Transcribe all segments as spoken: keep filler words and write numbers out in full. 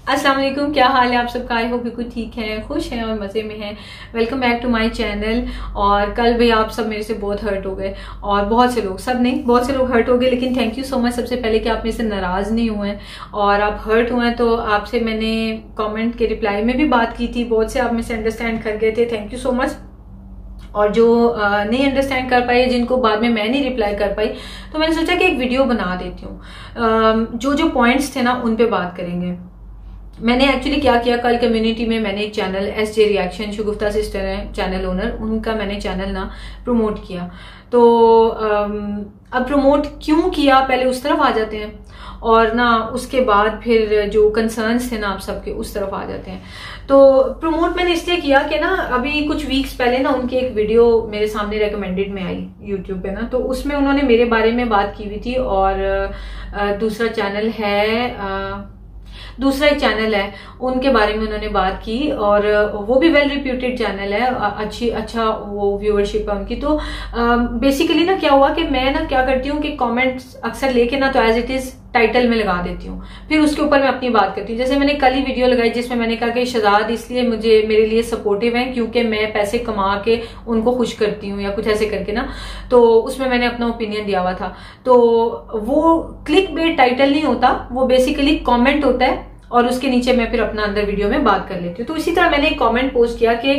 अस्सलाम वालेकुम, क्या हाल है आप सबका। आई होप बिल्कुल ठीक है, खुश हैं और मज़े में हैं। Welcome back to my channel. और कल भी आप सब मेरे से बहुत हर्ट हो गए और बहुत से लोग, सब नहीं बहुत से लोग हर्ट हो गए, लेकिन थैंक यू सो मच सबसे पहले कि आप मेरे से नाराज़ नहीं हुए हैं और आप हर्ट हुए हैं। तो आपसे मैंने कमेंट के रिप्लाई में भी बात की थी, बहुत से आप मेरे से अंडरस्टैंड कर गए थे, थैंक यू सो मच। और जो नहीं अंडरस्टैंड कर पाए, जिनको बाद में मैं नहीं रिप्लाई कर पाई, तो मैंने सोचा कि एक वीडियो बना देती हूँ। जो जो पॉइंट्स थे ना उन पे बात करेंगे। मैंने एक्चुअली क्या किया, कल कम्युनिटी में मैंने एक channel S J reaction, Shagufta sister है चैनल ओनर, उनका मैंने चैनल ना प्रमोट किया। तो अब प्रमोट क्यों किया, पहले उस तरफ आ जाते हैं और ना उसके बाद फिर जो कंसर्न्स थे ना आप सबके उस तरफ आ जाते हैं। तो प्रमोट मैंने इसलिए किया कि ना अभी कुछ वीक्स पहले ना उनकी एक वीडियो मेरे सामने रेकमेंडेड में आई यूट्यूब पे ना, तो उसमें उन्होंने मेरे बारे में बात की हुई थी। और दूसरा चैनल है दूसरा एक चैनल है उनके बारे में उन्होंने बात की, और वो भी वेल रिप्यूटेड चैनल है, अच्छी अच्छा वो व्यूअरशिप है उनकी। तो बेसिकली ना क्या हुआ कि मैं ना क्या करती हूँ कि कमेंट्स अक्सर लेके ना तो एज इट इज टाइटल में लगा देती हूँ, फिर उसके ऊपर मैं अपनी बात करती हूँ। जैसे मैंने कल ही वीडियो लगाई जिसमें मैंने कहा कि शहजाद इसलिए मुझे मेरे लिए सपोर्टिव है क्योंकि मैं पैसे कमा के उनको खुश करती हूँ या कुछ ऐसे करके ना, तो उसमें मैंने अपना ओपिनियन दिया हुआ था। तो वो क्लिक बेट टाइटल नहीं होता, वो बेसिकली कमेंट होता है और उसके नीचे मैं फिर अपना अंदर वीडियो में बात कर लेती हूँ। तो इसी तरह मैंने एक कमेंट पोस्ट किया कि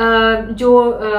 जो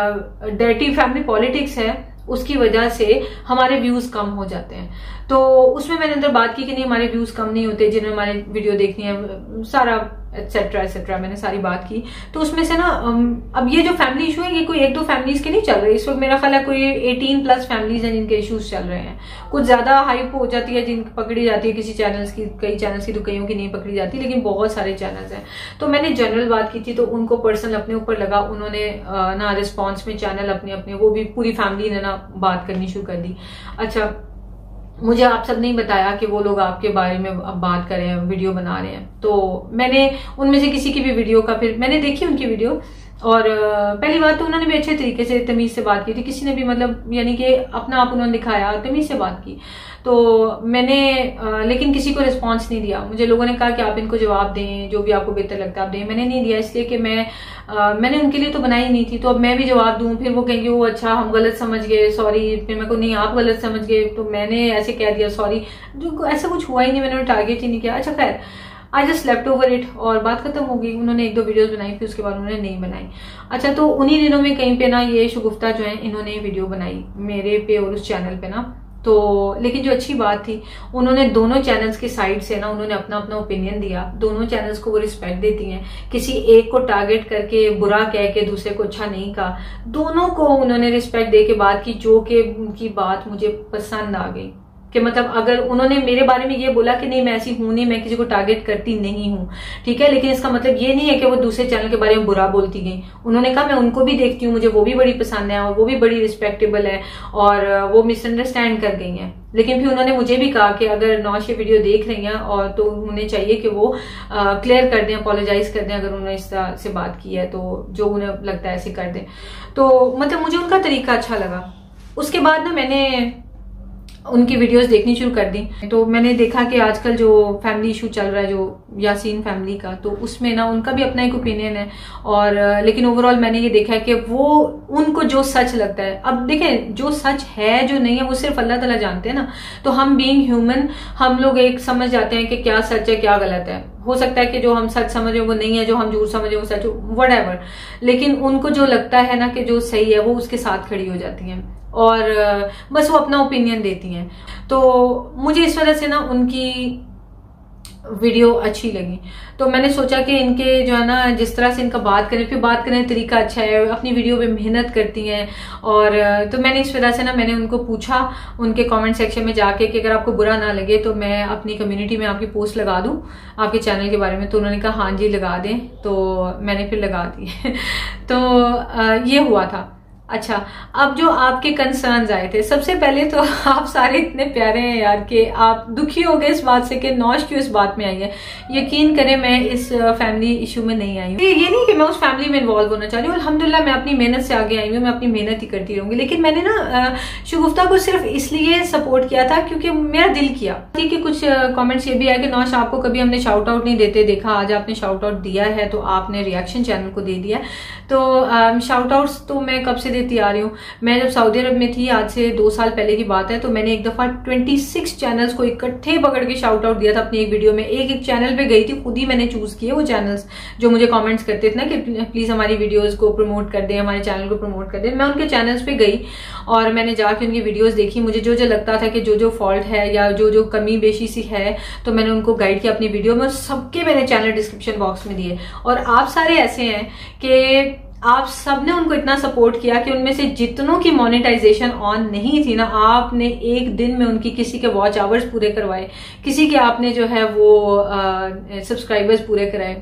डर्टी फैमिली पॉलिटिक्स है उसकी वजह से हमारे व्यूज कम हो जाते हैं। तो उसमें मैंने अंदर बात की कि नहीं, हमारे व्यूज कम नहीं होते, जिन्हें हमारी वीडियो देखनी है सारा एक्सेट्रा एक्सेट्रा, मैंने सारी बात की। तो उसमें से ना अब ये जो फैमिली इशू है ये कोई एक दो फैमिलीज के नहीं चल रहे, इस वक्त मेरा ख्याल है कोई अठारह प्लस फैमिलीज हैं जिनके इश्यूज चल रहे हैं। कुछ ज्यादा हाइप हो जाती है, जिनकी पकड़ी जाती है किसी चैनल्स की, कई चैनल्स की तो कईयों की नहीं पकड़ी जाती, लेकिन बहुत सारे चैनल्स हैं। तो मैंने जनरल बात की थी, तो उनको पर्सनल अपने ऊपर लगा, उन्होंने ना रिस्पॉन्स में चैनल अपने अपने वो भी पूरी फैमिली ने ना बात करनी शुरू कर दी। अच्छा, मुझे आप सब नहीं बताया कि वो लोग आपके बारे में अब बात कर रहे हैं, वीडियो बना रहे हैं। तो मैंने उनमें से किसी की भी वीडियो का फिर मैंने देखी उनकी वीडियो, और पहली बात तो उन्होंने भी अच्छे तरीके से तमीज से बात की थी, किसी ने भी मतलब यानी कि अपना आप उन्होंने दिखाया, तमीज से बात की। तो मैंने लेकिन किसी को रिस्पांस नहीं दिया। मुझे लोगों ने कहा कि आप इनको जवाब दें, जो भी आपको बेहतर लगता है आप दें। मैंने नहीं दिया इसलिए कि मैं आ, मैंने उनके लिए तो बनाई नहीं थी, तो अब मैं भी जवाब दूं फिर वो कहेंगे वो अच्छा हम गलत समझ गए, सॉरी। फिर मैं को नहीं आप गलत समझ गए, तो मैंने ऐसे कह दिया सॉरी, जो ऐसा कुछ हुआ ही नहीं, मैंने टारगेट ही नहीं किया। अच्छा खैर, I just left over it और बात खत्म हो गई। उन्होंने एक दो वीडियोस बनाई, फिर उसके बाद उन्होंने नहीं बनाई। अच्छा, तो उन्हीं दिनों में कहीं पे ना ये शगुफ्ता जो है इन्होंने वीडियो बनाई मेरे पे और उस चैनल पे ना, तो लेकिन जो अच्छी बात थी उन्होंने दोनों चैनल्स की साइड से ना उन्होंने अपना अपना ओपिनियन दिया। दोनों चैनल्स को वो रिस्पेक्ट देती हैं, किसी एक को टारगेट करके बुरा कह के दूसरे को अच्छा नहीं कहा। दोनों को उन्होंने रिस्पेक्ट दे के बात की, जो कि उनकी बात मुझे पसंद आ गई। कि मतलब अगर उन्होंने मेरे बारे में ये बोला कि नहीं मैं ऐसी हूं नहीं, मैं किसी को टारगेट करती नहीं हूं, ठीक है, लेकिन इसका मतलब ये नहीं है कि वो दूसरे चैनल के बारे में बुरा बोलती गई। उन्होंने कहा मैं उनको भी देखती हूँ, मुझे वो भी बड़ी पसंद है और वो भी बड़ी रिस्पेक्टेबल है और वो मिसअंडरस्टैंड कर गई हैं। लेकिन फिर उन्होंने मुझे भी कहा कि अगर नौश ये वीडियो देख रही हैं और तो उन्हें चाहिए कि वो क्लियर कर दें, अपोलोजाइज कर दें अगर उन्होंने इस तरह से बात की है, तो जो उन्हें लगता है ऐसे कर दें। तो मतलब मुझे उनका तरीका अच्छा लगा। उसके बाद ना मैंने उनकी वीडियोस देखनी शुरू कर दी। तो मैंने देखा कि आजकल जो फैमिली इशू चल रहा है जो यासीन फैमिली का, तो उसमें ना उनका भी अपना एक ओपिनियन है, और लेकिन ओवरऑल मैंने ये देखा है कि वो उनको जो सच लगता है, अब देखें जो सच है जो नहीं है वो सिर्फ अल्लाह ताला जानते हैं ना। तो हम बीइंग ह्यूमन हम लोग एक समझ जाते हैं कि क्या सच है क्या गलत है। हो सकता है कि जो हम सच समझे वो नहीं है, जो हम झूठ समझे वो सच, व्हाटएवर, लेकिन उनको जो लगता है ना कि जो सही है वो उसके साथ खड़ी हो जाती हैं और बस वो अपना ओपिनियन देती हैं। तो मुझे इस वजह से ना उनकी वीडियो अच्छी लगी। तो मैंने सोचा कि इनके जो है ना जिस तरह से इनका बात करें, फिर बात करने का तरीका अच्छा है, अपनी वीडियो पे मेहनत करती हैं। और तो मैंने इस वजह से ना मैंने उनको पूछा उनके कमेंट सेक्शन में जाके कि अगर आपको बुरा ना लगे तो मैं अपनी कम्युनिटी में आपकी पोस्ट लगा दूं आपके चैनल के बारे में। तो उन्होंने कहा हाँ जी लगा दें, तो मैंने फिर लगा दी। तो ये हुआ था। अच्छा, अब जो आपके कंसर्न्स आए थे, सबसे पहले तो आप सारे इतने प्यारे हैं यार कि आप दुखी हो गए इस बात से कि नौश क्यों इस बात में आई है। यकीन करें मैं इस फैमिली इशू में नहीं आई हूँ। ये नहीं कि मैं उस फैमिली में इन्वॉल्व होना चाह रही हूँ, अल्हम्दुलिल्लाह मैं अपनी मेहनत से आगे आई हूँ, मैं अपनी मेहनत ही करती रहूंगी। लेकिन मैंने ना शगुफ्ता को सिर्फ इसलिए सपोर्ट किया था क्योंकि मेरा दिल किया। ठीक है, कुछ कॉमेंट्स ये भी आया कि नौश आपको कभी हमने शाउट आउट नहीं देते देखा, आज आपने शाउट आउट दिया है तो आपने रिएक्शन चैनल को दे दिया। तो शाउट आउट्स तो मैं कब से देती आ रही हूँ। मैं जब सऊदी अरब में थी, आज से दो साल पहले की बात है, तो मैंने एक दफा छब्बीस चैनल्स को इकट्ठे पकड़ के शाउट आउट दिया था अपनी एक वीडियो में। एक एक चैनल पे गई थी, खुद ही मैंने चूज किए वो चैनल्स जो मुझे कमेंट्स करते थे ना कि प्लीज हमारी वीडियोस को प्रमोट कर दें, हमारे चैनल को प्रमोट कर दें। मैं उनके चैनल्स पे गई और मैंने जाके उनकी वीडियोस देखी। मुझे जो जो लगता था कि जो जो फॉल्ट है या जो जो कमी बेशी सी है, तो मैंने उनको गाइड किया अपनी वीडियो में। सबके मैंने चैनल डिस्क्रिप्शन बॉक्स में दिए। और आप सारे ऐसे हैं कि आप सबने उनको इतना सपोर्ट किया कि उनमें से जितनों की मोनेटाइजेशन ऑन नहीं थी ना, आपने एक दिन में उनकी किसी के वॉच आवर्स पूरे करवाए, किसी के आपने जो है वो सब्सक्राइबर्स पूरे कराए।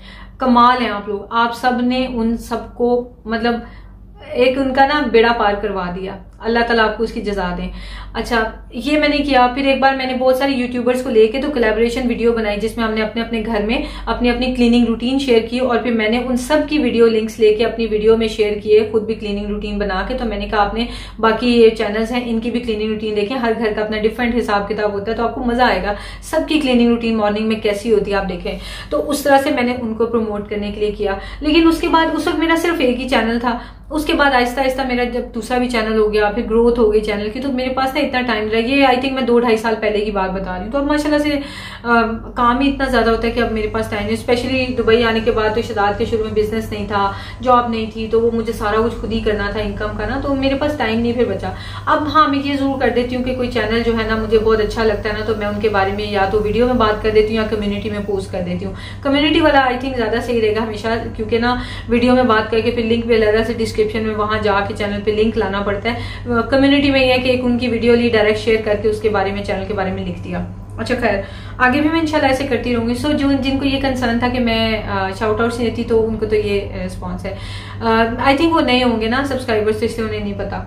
कमाल है आप लोग, आप सबने उन सबको मतलब एक उनका ना बेड़ा पार करवा दिया। अल्लाह ताला आपको उसकी जजा दें। अच्छा, ये मैंने किया। फिर एक बार मैंने बहुत सारे यूट्यूबर्स को लेके तो कोलैबोरेशन वीडियो बनाई जिसमें हमने अपने अपने घर में अपनी अपनी क्लीनिंग रूटीन शेयर की और फिर मैंने उन सब की वीडियो लिंक्स लेके अपनी वीडियो में शेयर किए, खुद भी क्लीनिंग रूटीन बना के। तो मैंने कहा आपने बाकी ये चैनल्स हैं इनकी भी क्लीनिंग रूटीन देखें, हर घर का अपना डिफरेंट हिसाब किताब होता है तो आपको मजा आएगा। सबकी क्लीनिंग रूटीन मॉर्निंग में कैसी होती है आप देखें। तो उस तरह से मैंने उनको प्रमोट करने के लिए किया। लेकिन उसके बाद उस वक्त मेरा सिर्फ एक ही चैनल था। उसके बाद आहिस्ता आहिस्ता मेरा जब दूसरा भी चैनल हो गया, फिर ग्रोथ हो गई चैनल की, तो मेरे पास ना इतना टाइम रहा। ये आई थिंक मैं दो ढाई साल पहले की बात बता रही हूँ। तो अब माशाल्लाह से आ, काम ही इतना ज्यादा होता है कि अब मेरे पास टाइम नहीं। स्पेशली दुबई आने के बाद तो शदाद के शुरू में बिजनेस नहीं था, जॉब नहीं थी, तो वो मुझे सारा कुछ खुद ही करना था इनकम का ना, तो मेरे पास टाइम नहीं फिर बचा। अब हाँ, मैं ये जरूर कर देती हूँ कि कोई चैनल जो है ना मुझे बहुत अच्छा लगता है ना, तो मैं उनके बारे में या तो वीडियो में बात कर देती हूँ या कम्युनिटी में पोस्ट कर देती हूँ। कम्युनिटी वाला आई थिंक ज्यादा सही रहेगा हमेशा, क्योंकि ना वीडियो में बात करके फिर लिंक भी अलग से डिस्क्रिप्शन में वहां जाके चैनल पे लिंक लाना पड़ता है। कम्युनिटी में यह है कि एक उनकी वीडियो ली, डायरेक्ट शेयर करके उसके बारे में, चैनल के बारे में लिख दिया। अच्छा खैर, आगे भी मैं इंशाल्लाह ऐसे करती रहूंगी। सो जो जिनको ये कंसर्न था कि मैं शाउट आउट नहीं देती, तो उनको तो ये रिस्पॉन्स है। आई थिंक वो नए होंगे ना सब्सक्राइबर्स, तो इसलिए उन्हें नहीं पता।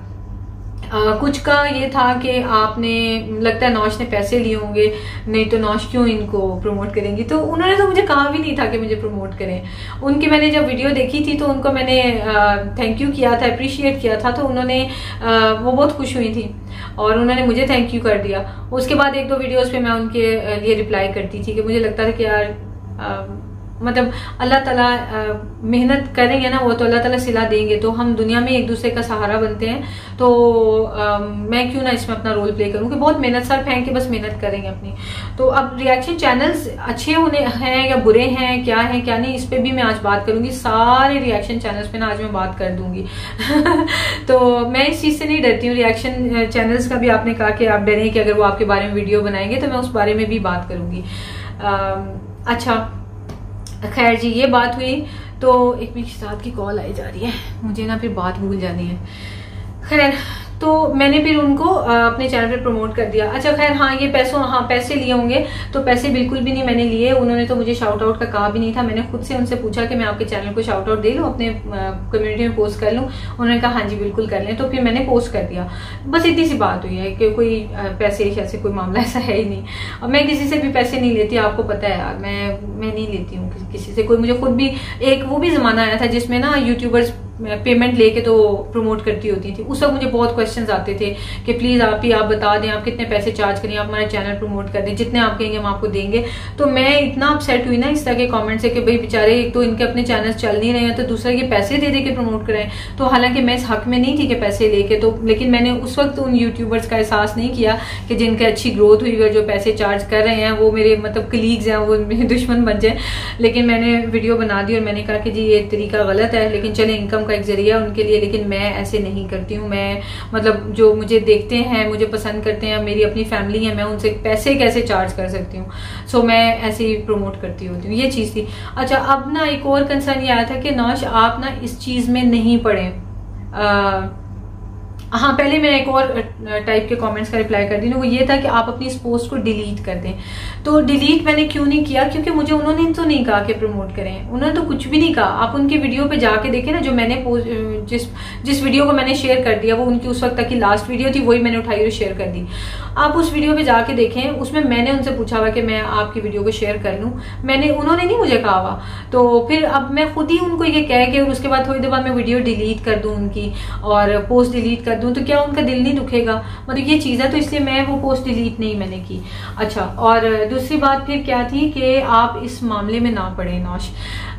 Uh, कुछ का ये था कि आपने लगता है नौश ने पैसे लिए होंगे, नहीं तो नौश क्यों इनको प्रमोट करेंगी। तो उन्होंने तो मुझे कहा भी नहीं था कि मुझे प्रमोट करें। उनकी मैंने जब वीडियो देखी थी तो उनको मैंने थैंक यू किया था, अप्रिशिएट किया था, तो उन्होंने आ, वो बहुत खुश हुई थी और उन्होंने मुझे थैंक यू कर दिया। उसके बाद एक दो वीडियोस पे मैं उनके लिए रिप्लाई करती थी कि मुझे लगता था कि यार आ, मतलब अल्लाह ताला मेहनत करेंगे ना वो तो अल्लाह ताला सिला देंगे। तो हम दुनिया में एक दूसरे का सहारा बनते हैं, तो आ, मैं क्यों ना इसमें अपना रोल प्ले करूं कि बहुत मेहनत सर फेंक के बस मेहनत करेंगे अपनी। तो अब रिएक्शन चैनल्स अच्छे होने हैं या बुरे हैं, क्या है क्या नहीं, इस पे भी मैं आज बात करूंगी। सारे रिएक्शन चैनल्स पे ना आज मैं बात कर दूंगी। तो मैं इस चीज से नहीं डरती हूँ। रिएक्शन चैनल्स का भी आपने कहा कि आप डरें कि अगर वो आपके बारे में वीडियो बनाएंगे, तो मैं उस बारे में भी बात करूंगी। अच्छा खैर जी, ये बात हुई। तो एक मेरी साथ की कॉल आई जा रही है, मुझे ना फिर बात भूल जानी है। खैर, तो मैंने फिर उनको अपने चैनल पे प्रमोट कर दिया। अच्छा खैर, हाँ ये पैसों हाँ पैसे लिए होंगे, तो पैसे बिल्कुल भी नहीं मैंने लिए। उन्होंने तो मुझे शाउट आउट का कहा भी नहीं था। मैंने खुद से उनसे पूछा कि मैं आपके चैनल को शाउट आउट दे लूं, अपने कम्युनिटी में पोस्ट कर लूं। उन्होंने कहा हाँ जी बिल्कुल कर लें। तो फिर मैंने पोस्ट कर दिया। बस इतनी सी बात हुई है कि कोई पैसे ऐसे कोई मामला ऐसा है ही नहीं। और मैं किसी से भी पैसे नहीं लेती, आपको पता है यार, मैं मैं नहीं लेती हूँ किसी से। कोई मुझे खुद भी एक वो भी जमाना आया था जिसमें ना यूट्यूबर्स पेमेंट लेके तो प्रमोट करती होती थी। उस वक्त मुझे बहुत क्वेश्चंस आते थे कि प्लीज आप ही आप बता दें आप कितने पैसे चार्ज करें, आप हमारा चैनल प्रमोट कर दें, जितने आप कहेंगे हम आपको देंगे। तो मैं इतना अपसेट हुई ना इस तरह के कमेंट से कि भाई बेचारे एक तो इनके अपने चैनल चल नहीं रहे हैं, तो दूसरा ये पैसे दे दे के प्रमोट कराएं। तो हालांकि मैं इस हक में नहीं थी कि पैसे लेके, तो लेकिन मैंने उस वक्त उन यूट्यूबर्स का एहसास नहीं किया कि जिनके अच्छी ग्रोथ हुई है, जो पैसे चार्ज कर रहे हैं, वो मेरे मतलब कलीग्स हैं, वो मेरे दुश्मन बन जाए। लेकिन मैंने वीडियो बना दी और मैंने कहा कि जी ये तरीका गलत है, लेकिन चले इनकम का एक जरिया उनके लिए, लेकिन मैं ऐसे नहीं करती हूँ। मैं मतलब जो मुझे देखते हैं, मुझे पसंद करते हैं, मेरी अपनी फैमिली है, मैं उनसे पैसे कैसे चार्ज कर सकती हूँ। सो मैं ऐसे ही प्रमोट करती होती हूँ, ये चीज थी। अच्छा, अब ना एक और कंसर्न ये आया था कि नौश आप ना इस चीज में नहीं पड़े। हाँ, पहले मैं एक और टाइप के कमेंट्स का रिप्लाई कर दी, वो ये था कि आप अपनी इस पोस्ट को डिलीट कर दें। तो डिलीट मैंने क्यों नहीं किया, क्योंकि मुझे उन्होंने तो नहीं कहा कि प्रमोट करें, उन्होंने तो कुछ भी नहीं कहा। आप उनकी वीडियो पे जाके देखें ना, जो मैंने जिस जिस वीडियो को मैंने शेयर कर दिया वो उनकी उस वक्त तक की लास्ट वीडियो थी, वही मैंने उठाई और शेयर कर दी। आप उस वीडियो पे जाके देखें, उसमें मैंने उनसे पूछा हुआ कि मैं आपकी वीडियो को शेयर कर लूं, मैंने उन्होंने नहीं मुझे कहा हुआ। तो फिर अब मैं खुद ही उनको ये कह के और उसके बाद थोड़ी देर बाद मैं वीडियो डिलीट कर दूं उनकी और पोस्ट डिलीट कर दूं, तो क्या उनका दिल नहीं दुखेगा? मतलब ये चीज है, तो इसलिए मैं वो पोस्ट डिलीट नहीं मैंने की। अच्छा, और दूसरी बात फिर क्या थी कि आप इस मामले में ना पड़े Naush.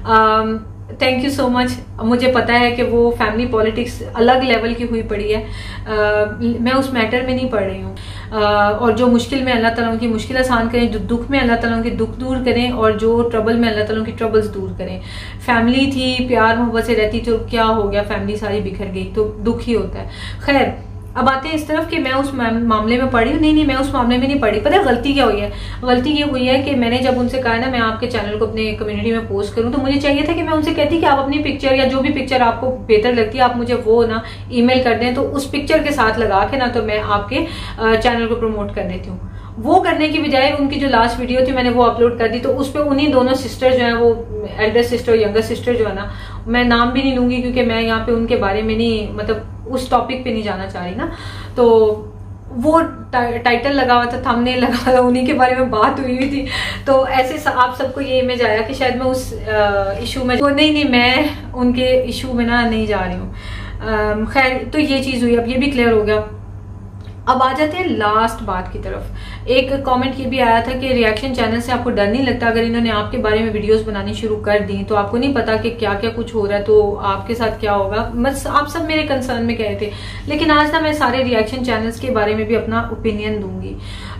Thank you so much. मुझे पता है कि वो फैमिली पॉलिटिक्स अलग लेवल की हुई पड़ी है, uh, मैं उस मैटर में नहीं पढ़ रही हूँ। uh, और जो मुश्किल में अल्लाह ताला उनकी मुश्किल आसान करें, जो दुख में अल्लाह ताला उनके दुख दूर करें, और जो ट्रबल में अल्लाह ताला उनकी ट्रबल्स दूर करें। फैमिली थी, प्यार मोहब्बत से रहती, तो क्या हो गया, फैमिली सारी बिखर गई, तो दुख ही होता है। खैर, अब आते हैं इस तरफ कि मैं उस मामले में पढ़ी हूँ। नहीं नहीं, मैं उस मामले में नहीं पढ़ी। पता है गलती क्या हुई है? गलती ये हुई है कि मैंने जब उनसे कहा ना मैं आपके चैनल को अपने कम्युनिटी में पोस्ट करूँ, तो मुझे चाहिए था कि मैं उनसे कहती कि आप अपनी पिक्चर या जो भी पिक्चर आपको बेहतर लगती है आप मुझे वो ना ईमेल कर दें, तो उस पिक्चर के साथ लगा के ना तो मैं आपके चैनल को प्रमोट कर देती हूँ। वो करने की बजाय उनकी जो लास्ट वीडियो थी मैंने वो अपलोड कर दी, तो उस पर उन्हीं दोनों सिस्टर जो है, वो एल्डर सिस्टर और यंगर सिस्टर जो है ना, मैं नाम भी नहीं लूंगी क्योंकि मैं यहाँ पे उनके बारे में नहीं, मतलब उस टॉपिक पे नहीं जाना चाह रही ना, तो वो टाइटल लगा हुआ था, थंबनेल लगा हुआ था, उन्हीं के बारे में बात हुई हुई थी। तो ऐसे आप सबको ये इमेज आया कि शायद मैं उस इशू में, वो नहीं नहीं मैं उनके इशू में ना नहीं जा रही हूँ। खैर, तो ये चीज हुई, अब ये भी क्लियर हो गया। अब आ जाते हैं लास्ट बात की तरफ। एक कमेंट ये भी आया था कि रिएक्शन चैनल से आपको डर नहीं लगता? अगर इन्होंने आपके बारे में वीडियोस बनानी शुरू कर दी तो आपको नहीं पता कि क्या क्या कुछ हो रहा है, तो आपके साथ क्या होगा? बस आप सब मेरे कंसर्न में कह रहे थे, लेकिन आज ना मैं सारे रिएक्शन चैनल्स के बारे में भी अपना ओपिनियन दूंगी।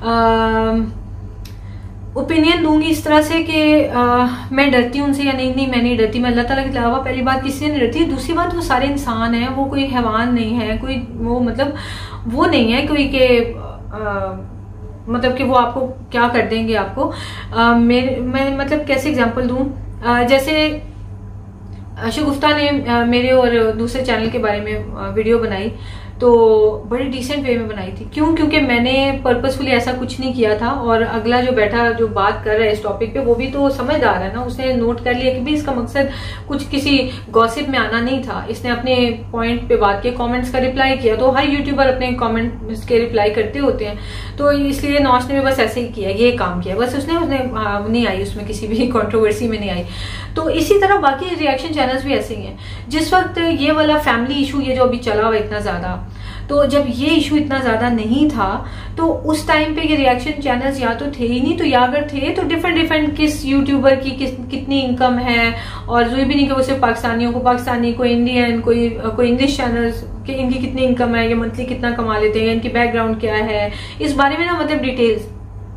ओपिनियन दूंगी इस तरह से कि मैं डरती हूँ उनसे या नहीं? नहीं, मैं नहीं डरती। मैं अल्लाह ताला के अलावा पहली बात किसी से नहीं डरती। दूसरी बात, वो सारे इंसान हैं, वो कोई हैवान नहीं है, कोई वो मतलब वो नहीं है कोई के मतलब कि वो आपको क्या कर देंगे आपको। आ, मेरे मैं मतलब कैसे एग्जांपल दूं? आ, जैसे शगुफ्ता ने आ, मेरे और दूसरे चैनल के बारे में वीडियो बनाई, तो बड़े डिसेंट वे में बनाई थी। क्यों? क्योंकि मैंने पर्पसफुली ऐसा कुछ नहीं किया था, और अगला जो बैठा जो बात कर रहा है इस टॉपिक पे वो भी तो समझदार है ना, उसने नोट कर लिया कि भी इसका मकसद कुछ किसी गॉसिप में आना नहीं था। इसने अपने पॉइंट पे बात किया, कमेंट्स का रिप्लाई किया। तो हर यूट्यूबर अपने कमेंट्स के रिप्लाई करते होते हैं, तो इसलिए नौश ने भी बस ऐसे ही किया, ये काम किया बस। उसने उसने नहीं आई उसमें, किसी भी कंट्रोवर्सी में नहीं आई। तो इसी तरह बाकी रिएक्शन चैनल्स भी ऐसे ही हैं। जिस वक्त ये वाला फैमिली इशू ये जो अभी चला हुआ इतना ज्यादा, तो जब ये इशू इतना ज्यादा नहीं था तो उस टाइम पे ये रिएक्शन चैनल्स या तो थे ही नहीं, तो या अगर थे तो डिफरेंट डिफरेंट किस यूट्यूबर की किस कितनी इनकम है, और जो भी नहीं कि वो सिर्फ पाकिस्तानियों को पाकिस्तानी, कोई इंडियन, कोई कोई इंग्लिश चैनल्स कि इनकी कितनी इनकम है, ये मंथली कितना कमा लेते हैं, इनकी बैकग्राउंड क्या है, इस बारे में ना मतलब डिटेल्स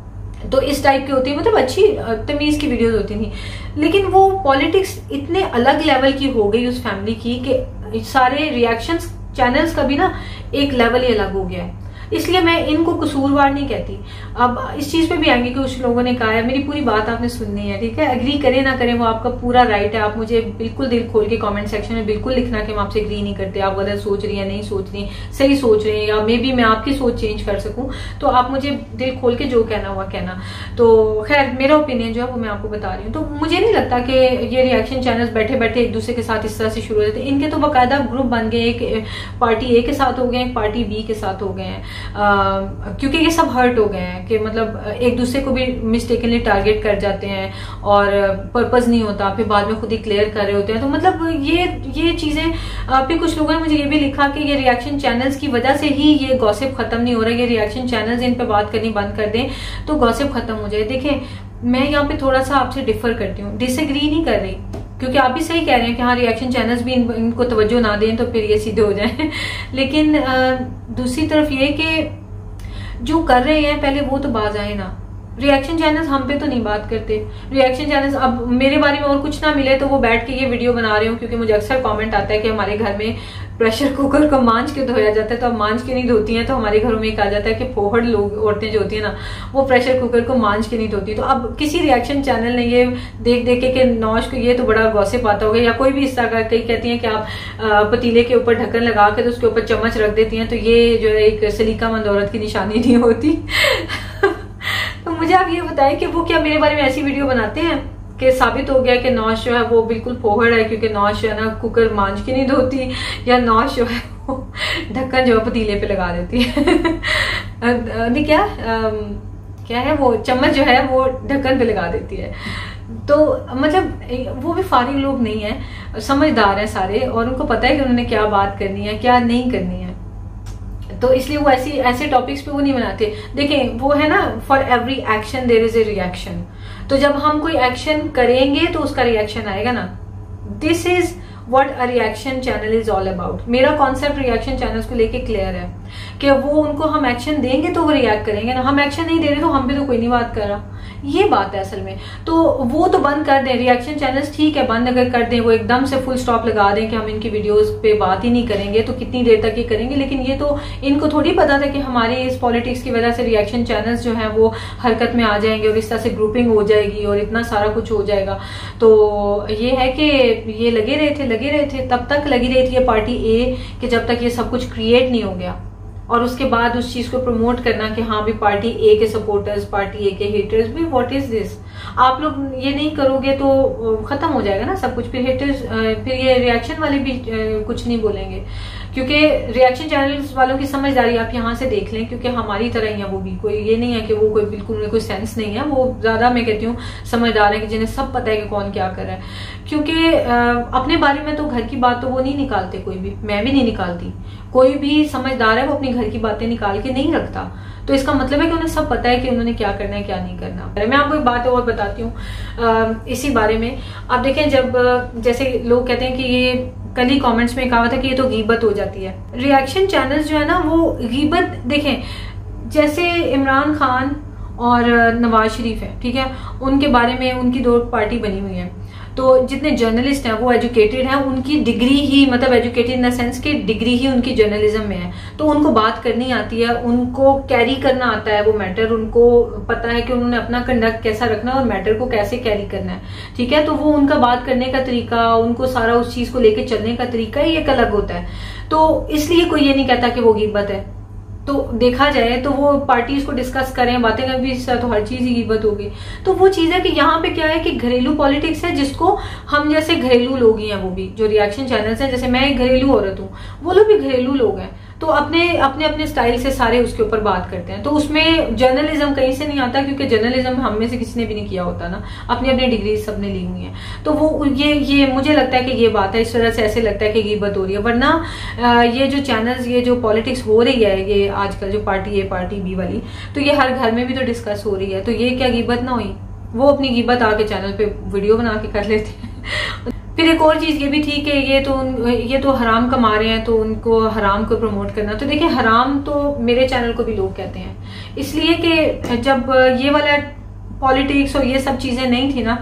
तो इस टाइप की होती है, मतलब अच्छी तमीज की वीडियोस होती थी। लेकिन वो पॉलिटिक्स इतने अलग लेवल की हो गई उस फैमिली की कि सारे रिएक्शंस चैनल्स का भी ना एक लेवल ही अलग हो गया है। इसलिए मैं इनको कसूरवार नहीं कहती। अब इस चीज पे भी आएंगे कि कुछ लोगों ने कहा है, मेरी पूरी बात आपने सुननी है, ठीक है? एग्री करें ना करें वो आपका पूरा राइट है। आप मुझे बिल्कुल दिल खोल के कमेंट सेक्शन में बिल्कुल लिखना कि हम आपसे एग्री नहीं करते, आप गलत सोच रही है, नहीं सोच रही, सही सोच रहे हैं, या मे बी मैं आपकी सोच चेंज कर सकूं, तो आप मुझे दिल खोल के जो कहना हुआ कहना। तो खैर, मेरा ओपिनियन जो है वो मैं आपको बता रही हूँ। तो मुझे नहीं लगता कि ये रिएक्शन चैनल्स बैठे बैठे एक दूसरे के साथ इस तरह से शुरू हो जाते। इनके तो बाकायदा ग्रुप बन गए, एक पार्टी ए के साथ हो गए, एक पार्टी बी के साथ हो गए हैं, क्योंकि ये सब हर्ट हो गए हैं कि मतलब एक दूसरे को भी मिस्टेकनली टारगेट कर जाते हैं और पर्पस नहीं होता, फिर बाद में खुद ही क्लियर कर रहे होते हैं। तो मतलब ये ये चीजें, फिर कुछ लोगों ने मुझे ये भी लिखा कि ये रिएक्शन चैनल्स की वजह से ही ये गॉसिप खत्म नहीं हो रहा है, ये रिएक्शन चैनल्स इन पे बात करनी बंद कर दें तो गॉसिप खत्म हो जाए। देखें, मैं यहाँ पे थोड़ा सा आपसे डिफर करती हूँ, डिसएग्री नहीं कर रही, क्योंकि आप भी सही कह रहे हैं कि हाँ रिएक्शन चैनल्स भी इन, इनको तवज्जो ना दें तो फिर ये सीधे हो जाएं। लेकिन दूसरी तरफ ये कि जो कर रहे हैं पहले वो तो बाज आए ना, रिएक्शन चैनल्स हम पे तो नहीं बात करते। रिएक्शन चैनल्स, अब मेरे बारे में और कुछ ना मिले तो वो बैठ के ये वीडियो बना रहे हो, क्योंकि मुझे अक्सर कमेंट आता है कि हमारे घर में प्रेशर कुकर को मांझ के धोया जाता है, तो अब मांझ के नहीं धोती हैं। तो हमारे घरों में कहा जाता है कि फोहड़ लोग औरतें जो होती है ना, वो प्रेशर कुकर को मांझ के नहीं धोती। तो अब किसी रिएक्शन चैनल ने ये देख देख के कि नौश को ये तो बड़ा गॉसिप आता होगा, या कोई भी इस तरह का, कई कहती हैं कि आप पतीले के ऊपर ढक्कन लगा के तो उसके ऊपर चम्मच रख देती हैं, तो ये जो है एक सलीकामंद औरत की निशानी नहीं होती। तो मुझे आप ये बताएं कि वो क्या मेरे बारे में ऐसी वीडियो बनाते हैं कि साबित हो गया कि नौश जो है वो बिल्कुल फोहड़ है, क्योंकि नौश जो है ना कुकर मांझ के नहीं धोती, या नौश जो है वो ढक्कन जो है पतीले पे लगा देती है। नहीं क्या आ, क्या है वो चम्मच जो है वो ढक्कन पे लगा देती है। तो मतलब वो भी फारिग लोग नहीं है, समझदार है सारे, और उनको पता है कि उन्होंने क्या बात करनी है क्या नहीं करनी है। तो इसलिए वो ऐसी ऐसे टॉपिक्स पे वो नहीं बनाते। देखें वो है ना, for every action there is a reaction. तो जब हम कोई एक्शन करेंगे तो उसका रिएक्शन आएगा ना। This is what a reaction channel is all about. मेरा कॉन्सेप्ट रिएक्शन चैनल्स को लेके क्लियर है कि वो उनको हम एक्शन देंगे तो वो रिएक्ट करेंगे ना, हम एक्शन नहीं दे रहे तो हम भी तो कोई नहीं बात कर रहा। ये बात है असल में। तो वो तो बंद कर दें रिएक्शन चैनल्स, ठीक है बंद अगर कर दें, वो एकदम से फुल स्टॉप लगा दें कि हम इनकी वीडियोस पे बात ही नहीं करेंगे, तो कितनी देर तक ये करेंगे। लेकिन ये तो इनको थोड़ी पता था कि हमारे इस पॉलिटिक्स की वजह से रिएक्शन चैनल्स जो है वो हरकत में आ जाएंगे और इस तरह से ग्रुपिंग हो जाएगी और इतना सारा कुछ हो जाएगा। तो ये है कि ये लगे रहे थे लगे रहे थे तब तक लगी रही थी ये पार्टी ए, कि जब तक ये सब कुछ क्रिएट नहीं हो गया, और उसके बाद उस चीज को प्रमोट करना कि हाँ भी पार्टी ए के सपोर्टर्स, पार्टी ए के हेटर्स भी, व्हाट इज दिस। आप लोग ये नहीं करोगे तो खत्म हो जाएगा ना सब कुछ। फिर हेटर्स, फिर ये रिएक्शन वाले भी कुछ नहीं बोलेंगे, क्योंकि रिएक्शन चैनल्स वालों की समझदारी आप यहाँ से देख लें, क्योंकि हमारी तरह ही है वो भी। कोई ये नहीं है कि वो कोई बिल्कुल उन्हें कोई सेंस नहीं है, वो ज्यादा मैं कहती हूँ समझदार है, कि जिन्हें सब पता है कि कौन क्या कर रहा है। क्योंकि अपने बारे में तो घर की बात तो वो नहीं निकालते कोई भी, मैं भी नहीं निकालती। कोई भी समझदार है वो अपनी घर की बातें निकाल के नहीं रखता। तो इसका मतलब है कि उन्हें सब पता है कि उन्होंने क्या करना है क्या नहीं करना। मैं आपको एक बात और बताती हूँ इसी बारे में। आप देखें, जब जैसे लोग कहते हैं कि ये कल ही कमेंट्स में कहा था कि ये तो गीबत हो जाती है। रिएक्शन चैनल्स जो है ना वो गीबत, देखें जैसे इमरान खान और नवाज शरीफ है, ठीक है, उनके बारे में उनकी दो पार्टी बनी हुई है। तो जितने जर्नलिस्ट हैं वो एजुकेटेड हैं, उनकी डिग्री ही, मतलब एजुकेटेड इन द सेंस कि डिग्री ही उनकी जर्नलिज्म में है। तो उनको बात करनी आती है, उनको कैरी करना आता है वो मैटर, उनको पता है कि उन्होंने अपना कंडक्ट कैसा रखना है और मैटर को कैसे कैरी करना है, ठीक है। तो वो उनका बात करने का तरीका, उनको सारा उस चीज को लेकर चलने का तरीका ही एक अलग होता है। तो इसलिए कोई ये नहीं कहता कि वो गीबत है। तो देखा जाए तो वो पार्टीज को डिस्कस करें, बातें करें भी, तो हर चीज ही गीबत होगी। तो वो चीज है कि यहाँ पे क्या है कि घरेलू पॉलिटिक्स है, जिसको हम जैसे घरेलू लोग ही हैं, वो भी जो रिएक्शन चैनल्स हैं, जैसे मैं एक घरेलू औरत हूँ, वो लोग भी घरेलू लोग हैं। तो अपने अपने अपने स्टाइल से सारे उसके ऊपर बात करते हैं। तो उसमें जर्नलिज्म कहीं से नहीं आता, क्योंकि जर्नलिज्म हम में से किसी ने भी नहीं किया होता ना, अपनी अपनी डिग्री सबने ली हुई है। तो वो ये ये मुझे लगता है कि ये बात है, इस वजह से ऐसे लगता है कि गीबत हो रही है। वरना ये जो चैनल्स, ये जो पॉलिटिक्स हो रही है, ये आजकल जो पार्टी ए पार्टी बी वाली, तो ये हर घर में भी तो डिस्कस हो रही है। तो ये क्या गीबत ना हुई? वो अपनी गीबत आके चैनल पे वीडियो बना के कर लेते हैं। फिर एक और चीज ये भी थी कि ये तो ये तो हराम कमा रहे हैं, तो उनको हराम को प्रमोट करना। तो देखिए, हराम तो मेरे चैनल को भी लोग कहते हैं, इसलिए कि जब ये वाला पॉलिटिक्स और ये सब चीजें नहीं थी ना,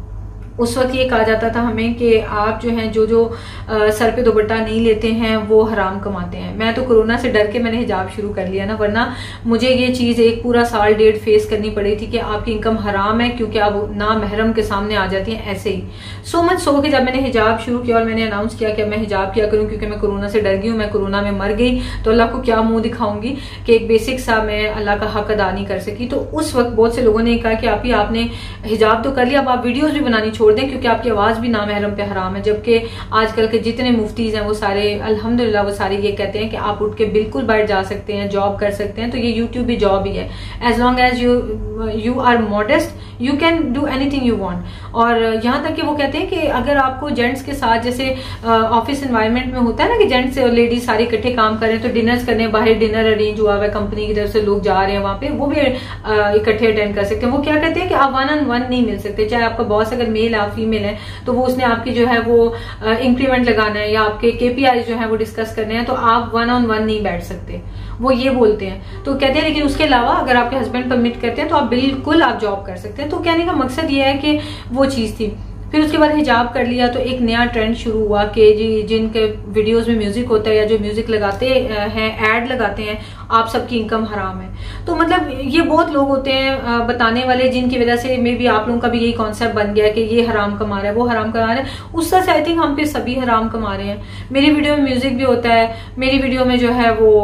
उस वक्त ये कहा जाता था हमें कि आप जो हैं, जो जो आ, सर पे दुपट्टा नहीं लेते हैं वो हराम कमाते हैं। मैं तो कोरोना से डर के मैंने हिजाब शुरू कर लिया ना, वरना मुझे ये चीज एक पूरा साल डेढ़ फेस करनी पड़ी थी कि आपकी इनकम हराम है, क्योंकि आप ना महरम के सामने आ जाती हैं ऐसे ही। सो मच सो कि जब मैंने हिजाब शुरू किया और मैंने अनाउंस किया कि मैं हिजाब किया करूं, क्योंकि मैं कोरोना से डर गई हूँ, मैं कोरोना में मर गई तो अल्लाह को क्या मुंह दिखाऊंगी कि एक बेसिक सा मैं अल्लाह का हक अदा नहीं कर सकी। तो उस वक्त बहुत से लोगों ने कहा कि आप ही आपने हिजाब तो कर लिया, अब आप वीडियोज भी बनानी छोड़ दें, क्योंकि आपकी आवाज भी नामहरम पे हराम है। जबकि आजकल के जितने मुफ्तीज हैं वो सारे अल्हम्दुलिल्लाह वो सारे ये कहते हैं कि आप उठ के बिल्कुल बाहर जा सकते हैं, जॉब कर सकते हैं। तो ये यूट्यूब भी जॉब ही है, as long as you you are modest you can do anything you want. और यहाँ तक कि वो कहते हैं कि अगर आपको जेंट्स के साथ, जैसे ऑफिस एनवायरनमेंट में होता है ना कि जेंट्स और लेडीज सारे इकट्ठे काम कर रहे हैं, तो डिनर्स करने, बाहर डिनर अरेंज हुआ है कंपनी की तरफ से, लोग जा रहे हैं वहां पे, वो भी इकट्ठे अटेंड कर सकते हैं। वो क्या कहते हैं कि आप वन ऑन वन नहीं मिल सकते, चाहे आपका बॉस अगर मेल आप फीमेल हैं तो वो उसने आपकी जो है वो इंक्रीमेंट लगाना है या आपके केपीआई जो है वो डिस्कस करने हैं, तो आप वन ऑन वन नहीं बैठ सकते, वो ये बोलते हैं। तो कहते हैं लेकिन उसके अलावा अगर आपके हस्बैंड परमिट करते हैं तो आप बिल्कुल आप जॉब कर सकते हैं। तो कहने का मकसद ये है कि वो चीज थी। फिर उसके बाद हिजाब कर लिया तो एक नया ट्रेंड शुरू हुआ कि जी जिनके वीडियोस में म्यूजिक होता है या जो म्यूजिक लगाते हैं, ऐड लगाते हैं, आप सबकी इनकम हराम है। तो मतलब ये बहुत लोग होते हैं बताने वाले जिनकी वजह से मे बी आप लोगों का भी यही कॉन्सेप्ट बन गया कि ये हराम कमा रहा है, वो हराम कमा रहा है। उस तरह से आई थिंक हम पे सभी हराम कमा रहे हैं। मेरी वीडियो में म्यूजिक भी होता है, मेरी वीडियो में जो है वो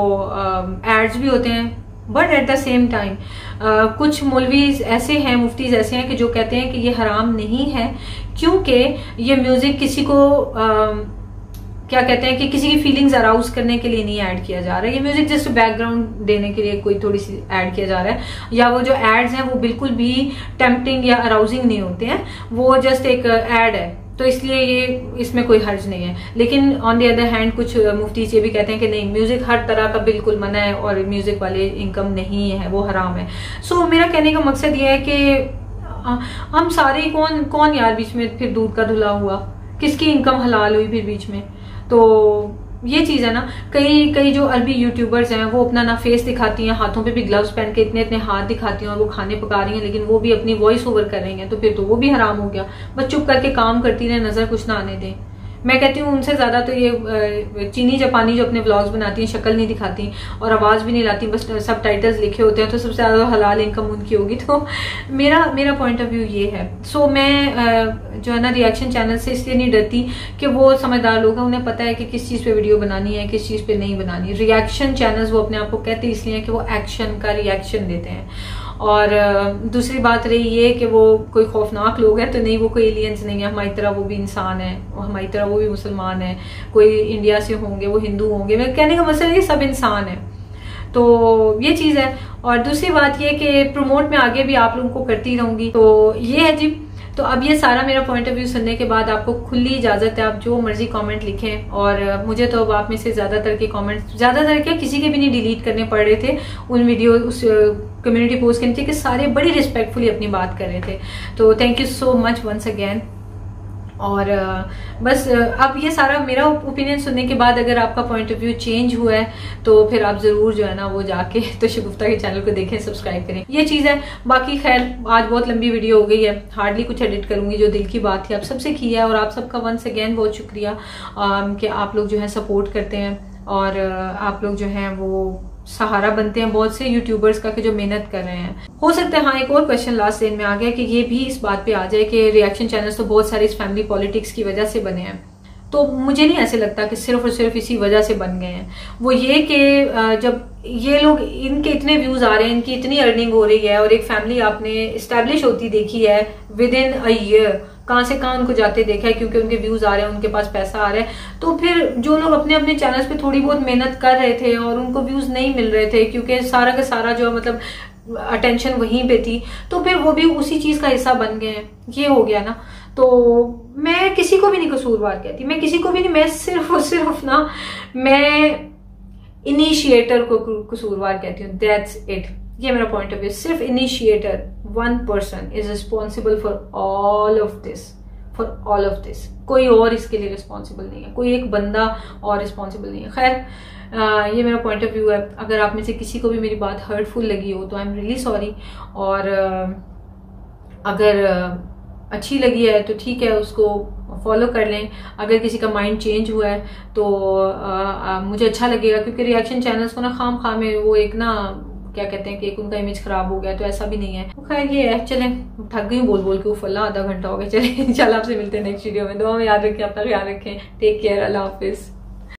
एड्स भी होते हैं, but at the same time कुछ मौलवीज ऐसे हैं, मुफ्तीज ऐसे हैं कि जो कहते हैं कि ये हराम नहीं है क्योंकि ये म्यूजिक किसी को uh, क्या कहते हैं कि किसी की फीलिंग्स अराउज करने के लिए नहीं ऐड किया जा रहा है। ये म्यूजिक जस्ट बैकग्राउंड देने के लिए कोई थोड़ी सी ऐड किया जा रहा है, या वो जो एड्स हैं वो बिल्कुल भी टेम्पटिंग या अराउजिंग नहीं होते हैं, वो जस्ट एक एड है, तो इसलिए ये इसमें कोई हर्ज नहीं है। लेकिन ऑन द अदर हैंड कुछ मुफ्ती ये भी कहते हैं कि नहीं, म्यूजिक हर तरह का बिल्कुल मना है और म्यूजिक वाले इनकम नहीं है, वो हराम है। सो so, मेरा कहने का मकसद ये है कि हम सारे कौन कौन यार बीच में फिर दूध का धुला हुआ, किसकी इनकम हलाल हुई फिर बीच में। तो ये चीज है ना, कई कई जो अरबी यूट्यूबर्स हैं वो अपना ना फेस दिखाती हैं, हाथों पे भी ग्लव्स पहन के इतने इतने हाथ दिखाती हैं और वो खाने पका रही हैं, लेकिन वो भी अपनी वॉइस ओवर कर रही हैं, तो फिर तो वो भी हराम हो गया। बस चुप करके काम करती रहे, नजर कुछ ना आने दें। मैं कहती हूँ उनसे ज्यादा तो ये चीनी जापानी जो अपने व्लॉग्स बनाती हैं, शक्ल नहीं दिखाती और आवाज भी नहीं लाती, बस सब टाइटल्स लिखे होते हैं, तो सबसे ज्यादा हलाल इनकम उनकी होगी। तो मेरा मेरा पॉइंट ऑफ व्यू ये है। सो so, मैं जो है ना रिएक्शन चैनल से इसलिए नहीं डरती कि वो समझदार लोग हैं, उन्हें पता है कि किस चीज पे वीडियो बनानी है, किस चीज पे नहीं बनानी। रिएक्शन चैनल्स वो अपने आप को कहते हैं इसलिए कि वो एक्शन का रिएक्शन देते हैं। और दूसरी बात रही ये कि वो कोई खौफनाक लोग हैं, तो नहीं, वो कोई एलियंस नहीं है, हमारी तरह वो भी इंसान है, हमारी तरह वो भी मुसलमान है, कोई इंडिया से होंगे, वो हिंदू होंगे। मैं कहने का मतलब ये सब इंसान है। तो ये चीज है। और दूसरी बात ये कि प्रमोट में आगे भी आप लोगों को करती रहूंगी। तो ये है जी। तो अब ये सारा मेरा पॉइंट ऑफ व्यू सुनने के बाद आपको खुली इजाजत है, आप जो मर्जी कमेंट लिखें। और मुझे तो अब आप में से ज्यादातर के कमेंट, ज्यादातर क्या किसी के भी नहीं डिलीट करने पड़ रहे थे उन वीडियो उस कम्युनिटी पोस्ट के नीचे, कि सारे बड़ी रिस्पेक्टफुली अपनी बात कर रहे थे। तो thank you so much once again. और बस अब ये सारा मेरा ओपिनियन सुनने के बाद अगर आपका पॉइंट ऑफ व्यू चेंज हुआ है तो फिर आप जरूर जो है ना वो जाके तो शगुफ्ता के चैनल को देखें, सब्सक्राइब करें, ये चीज है। बाकी खैर आज बहुत लंबी वीडियो हो गई है, हार्डली कुछ एडिट करूंगी, जो दिल की बात थी आप सबसे की है। और आप सबका वंस अगेन बहुत शुक्रिया कि आप लोग जो है सपोर्ट करते हैं और आप लोग जो है वो सहारा बनते हैं बहुत से यूट्यूबर्स का कि जो मेहनत कर रहे हैं। हो सकता है हाँ एक और क्वेश्चन लास्ट दिन में आ गया कि ये भी इस बात पे आ जाए कि रिएक्शन चैनल्स तो बहुत सारे इस फैमिली पॉलिटिक्स की वजह से बने हैं। तो मुझे नहीं ऐसे लगता कि सिर्फ और सिर्फ इसी वजह से बन गए हैं। वो ये कि जब ये लोग, इनके इतने व्यूज आ रहे हैं, इनकी इतनी अर्निंग हो रही है और एक फैमिली आपने इस्टेब्लिश होती देखी है विद इन अ ईयर, कहां से कहां उनको जाते देखा है क्योंकि उनके व्यूज आ रहे हैं, उनके पास पैसा आ रहा है। तो फिर जो लोग अपने अपने चैनल्स पे थोड़ी बहुत मेहनत कर रहे थे और उनको व्यूज नहीं मिल रहे थे क्योंकि सारा का सारा जो मतलब अटेंशन वहीं पे थी, तो फिर वो भी उसी चीज का हिस्सा बन गए हैं। ये हो गया ना। तो मैं किसी को भी नहीं कसूरवार कहती, मैं किसी को भी नहीं, मैं सिर्फ और सिर्फ ना मैं इनिशिएटर को कसूरवार कहती हूँ। That's it. ये मेरा पॉइंट ऑफ व्यू। सिर्फ initiator, one person is responsible for all of this, for all of this. कोई और इसके लिए रिस्पॉन्सिबल नहीं है, कोई एक बंदा और रिस्पॉन्सिबल नहीं है। खैर Uh, ये मेरा पॉइंट ऑफ व्यू है। अगर आप में से किसी को भी मेरी बात हर्टफुल लगी हो तो आई एम रियली सॉरी। और uh, अगर uh, अच्छी लगी है तो ठीक है, उसको फॉलो कर लें। अगर किसी का माइंड चेंज हुआ है तो uh, uh, मुझे अच्छा लगेगा, क्योंकि रिएक्शन चैनल्स को ना खाम खाम में वो एक ना क्या कहते हैं कि एक उनका इमेज खराब हो गया, तो ऐसा भी नहीं है। तो खैर ये है। चलें, थक गई बोल बोल के, वो फल्ला आधा घंटा हो गया। चलें इंशाल्लाह आपसे मिलते हैं नेक्स्ट वीडियो में। दुआ में याद रखें, अपना ख्याल रखें। टेक केयर, अल्लाह हाफिज।